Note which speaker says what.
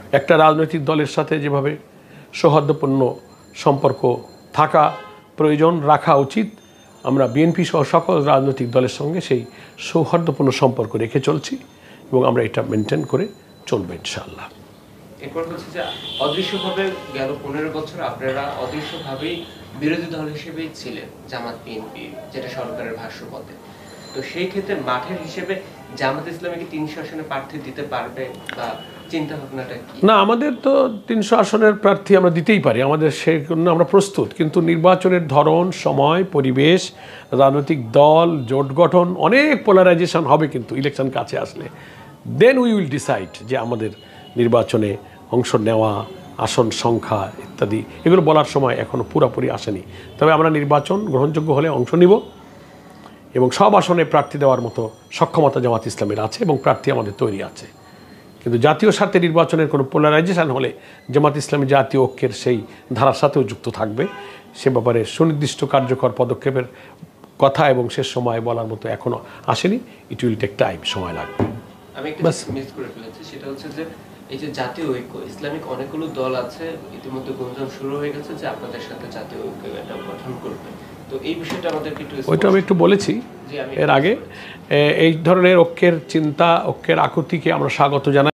Speaker 1: একটা রাজনৈতিক দলের সাথে যেভাবে সৌহার্দ্যপূর্ণ সম্পর্ক থাকা প্রয়োজন, রাখা উচিত, আমরা বিএনপি সহ সকল রাজনৈতিক দলের সঙ্গে সেই সৌহার্দ্যপূর্ণ সম্পর্ক রেখে চলছি এবং আমরা এটা মেনটেন করে চলবো ইনশাআল্লাহ।
Speaker 2: এরপর হচ্ছে যে অদৃশ্যভাবে গেল 15 বছর আপনারা অদৃশ্যভাবেই বিরোধী দল হিসেবেই ছিলেন জামাত বিএনপি, যেটা সরকারের ভাষ্যমতে। তো সেই ক্ষেত্রে মাঠের হিসেবে জামাত ইসলামী কি 300 আসনে প্রার্থী দিতে পারবে বা চিন্তা ভাবনাটা কি?
Speaker 1: না, আমাদের তো 300 আসনের প্রার্থী আমরা দিতেই পারি, আমাদের সেই জন্য আমরা প্রস্তুত, কিন্তু নির্বাচনের ধরন, সময়, পরিবেশ, রাজনৈতিক দল, জোট গঠন, অনেক পোলারাইজেশন হবে কিন্তু ইলেকশন কাছে আসলে। দেন উই উইল ডিসাইড যে আমাদের নির্বাচনে অংশ নেওয়া, আসন সংখ্যা ইত্যাদি এগুলো বলার সময় এখনও পুরোপুরি আসেনি। তবে আমরা নির্বাচন গ্রহণযোগ্য হলে অংশ নিব এবং সব আসনে প্রার্থী দেওয়ার মতো সক্ষমতা জামাত ইসলামের আছে এবং প্রার্থী আমাদের তৈরি আছে। কিন্তু জাতীয় স্বার্থে নির্বাচনের কোনো পোলারাইজেশন হলে জামাত ইসলামী জাতীয় ঐক্যের সেই ধারার সাথেও যুক্ত থাকবে। সে ব্যাপারে সুনির্দিষ্ট কার্যকর পদক্ষেপের কথা এবং শেষ সময় বলার মতো এখনও আসেনি। ইট উইল টেক টাইম, সময় লাগবে।
Speaker 2: আমি একটা মিস করে ফেলেছি, সেটা হচ্ছে যে এই যে জাতীয় ঐক্য, ইসলামিক অনেকগুলো দল আছে, ইতিমধ্যে গুঞ্জন শুরু হয়ে গেছে যে আপনাদের সাথে জাতীয় ঐক্য এটা গঠন করবে। তো এই বিষয়টা আমাদেরকে একটু,
Speaker 1: ওইটা আমি একটু বলেছি এর আগে। এই ধরনের ঐক্যের চিন্তা, ঐক্যের আকুতিকে আমরা স্বাগত জানাই।